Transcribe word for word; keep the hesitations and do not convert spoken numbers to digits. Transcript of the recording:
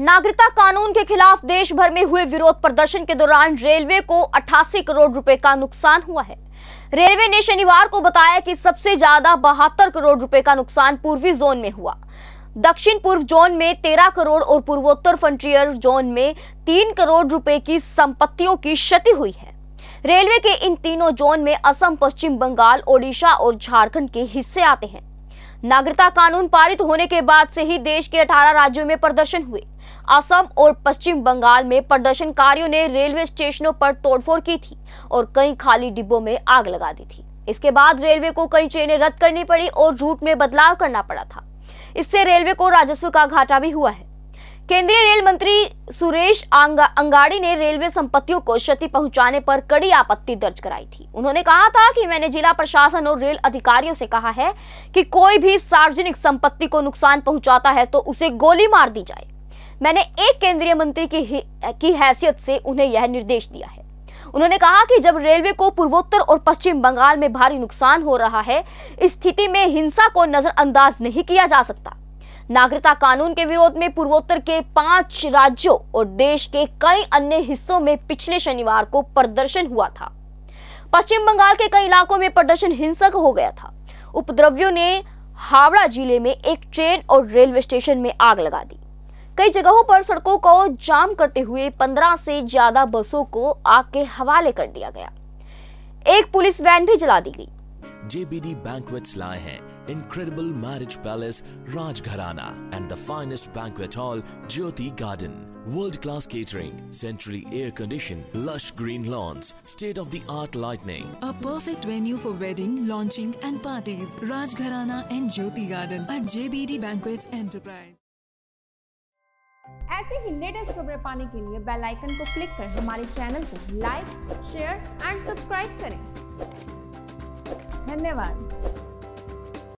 नागरिकता कानून के खिलाफ देश भर में हुए विरोध प्रदर्शन के दौरान रेलवे को अट्ठासी करोड़ रुपए का नुकसान हुआ है। रेलवे ने शनिवार को बताया कि सबसे ज्यादा बहत्तर करोड़ रुपए का नुकसान पूर्वी जोन में हुआ। दक्षिण पूर्व जोन में तेरह करोड़ और पूर्वोत्तर फ्रंटियर जोन में तीन करोड़ रुपए की संपत्तियों की क्षति हुई है। रेलवे के इन तीनों जोन में असम, पश्चिम बंगाल, ओडिशा और झारखंड के हिस्से आते हैं। नागरिकता कानून पारित होने के बाद से ही देश के अठारह राज्यों में प्रदर्शन हुए। असम और पश्चिम बंगाल में प्रदर्शनकारियों ने रेलवे स्टेशनों पर तोड़फोड़ की थी और कई खाली डिब्बों में आग लगा दी थी। इसके बाद रेलवे को कई ट्रेनें रद्द करनी पड़ी और रूट में बदलाव करना पड़ा था। इससे रेलवे को राजस्व का घाटा भी हुआ है। केंद्रीय रेल मंत्री सुरेश अंगाड़ी ने रेलवे संपत्तियों को क्षति पहुंचाने पर कड़ी आपत्ति दर्ज कराई थी। उन्होंने कहा था कि मैंने जिला प्रशासन और रेल अधिकारियों से कहा है कि कोई भी सार्वजनिक संपत्ति को नुकसान पहुंचाता है तो उसे गोली मार दी जाए। मैंने एक केंद्रीय मंत्री की, की हैसियत से उन्हें यह निर्देश दिया है। उन्होंने कहा कि जब रेलवे को पूर्वोत्तर और पश्चिम बंगाल में भारी नुकसान हो रहा है, इस स्थिति में हिंसा को नजरअंदाज नहीं किया जा सकता। नागरिकता कानून के विरोध में पूर्वोत्तर के पांच राज्यों और देश के कई अन्य हिस्सों में पिछले शनिवार को प्रदर्शन हुआ था। पश्चिम बंगाल के कई इलाकों में प्रदर्शन हिंसक हो गया था। उपद्रवियों ने हावड़ा जिले में एक ट्रेन और रेलवे स्टेशन में आग लगा दी। कई जगहों पर सड़कों को जाम करते हुए पंद्रह से ज्यादा बसों को आग के हवाले कर दिया गया। एक पुलिस वैन भी जला दी गई। J B D Banquets लाए हैं incredible marriage palace Rajgharana and the finest banquet hall Jyoti Garden. World-class catering, centrally air-conditioned, lush green lawns, state-of-the-art lighting. A perfect venue for wedding, launching and parties. Rajgharana and Jyoti Garden at J B D Banquets Enterprise. ऐसे ही latest खबरें पाने के लिए bell icon को click कर हमारे channel को like, share and subscribe करें। धन्यवाद।